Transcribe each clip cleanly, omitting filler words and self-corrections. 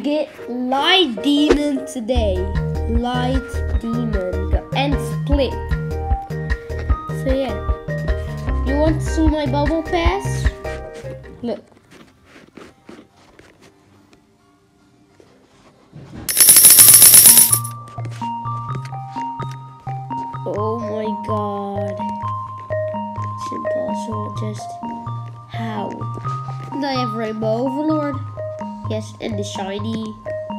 get Light Demon today. Light Demon and Split. So yeah. You want to see my bubble pass? Look. Oh my god. It's impossible. Just how? And I have Rainbow Overlord. Yes, and the shiny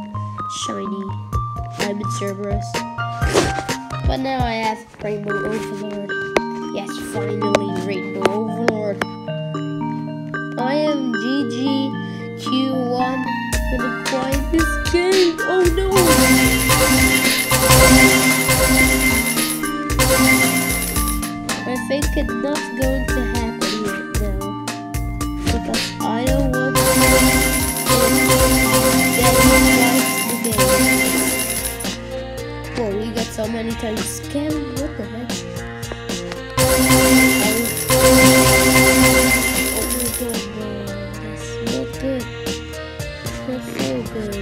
Diamond Cerberus. But now I have Rainbow Overlord. Yes, finally Rainbow Overlord. I am GGQ1 gonna play this game. Oh no! I think it's not going to happen yet now. Because I don't want to get the game. Whoa, we got so many times scammed. What the heck? Oh my god, no. That's not good. That's so good.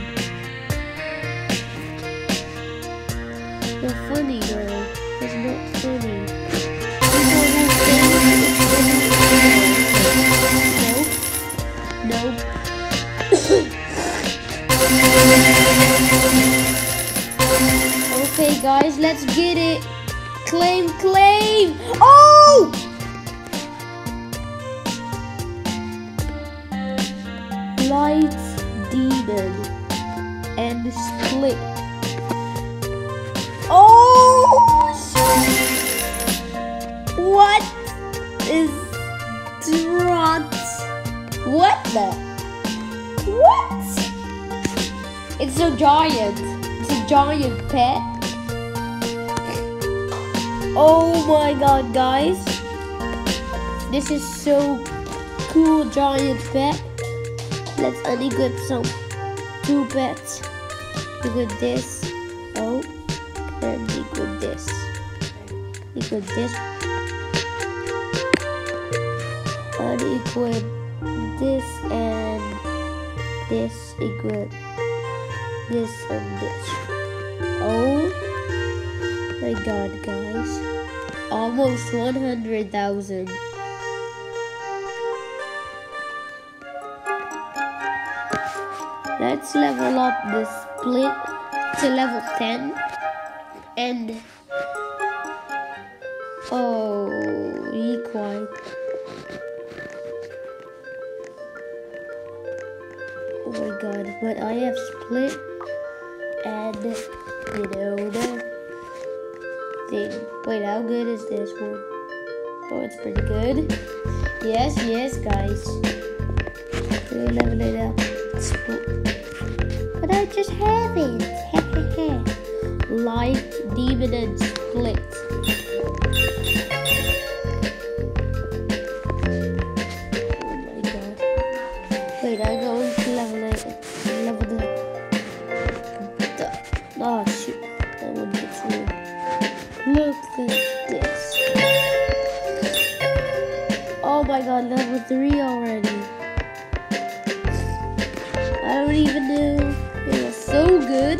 Not funny, girl. It's not funny. Nope. Okay, guys, let's get it. Claim. Oh! Light Demon and Split. Oh! What is Drot? What the? What? It's a giant. It's a giant pet. Oh my god, guys. This is so cool, giant pet. Let's unequip some 2 pets. Equip this. Oh. And equip this. Equip this. Unequip this and this. Equip this and this. Oh my god, guys. Almost 100,000. Let's level up the Split to level 10. And oh, Equine. Oh my god, but I have Split and you know the thing. Wait, how good is this one? Oh, it's pretty good. Yes, guys. We'll level it up. But I just have it. Light Demon and Split. Oh my god. Wait, I'm going to level it. Level the oh shoot. That one gets weird. Look at this. Oh my god, level 3 already. I don't even know. It was so good.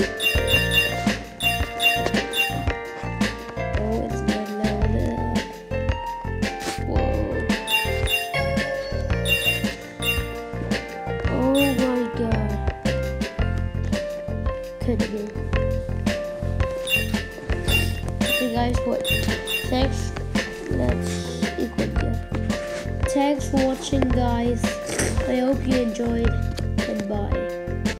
Oh, it's not leveled up. Whoa. Oh my god. Couldn't be. Okay guys, what? Thanks. Let's equip them. Thanks for watching, guys. I hope you enjoyed. Goodbye.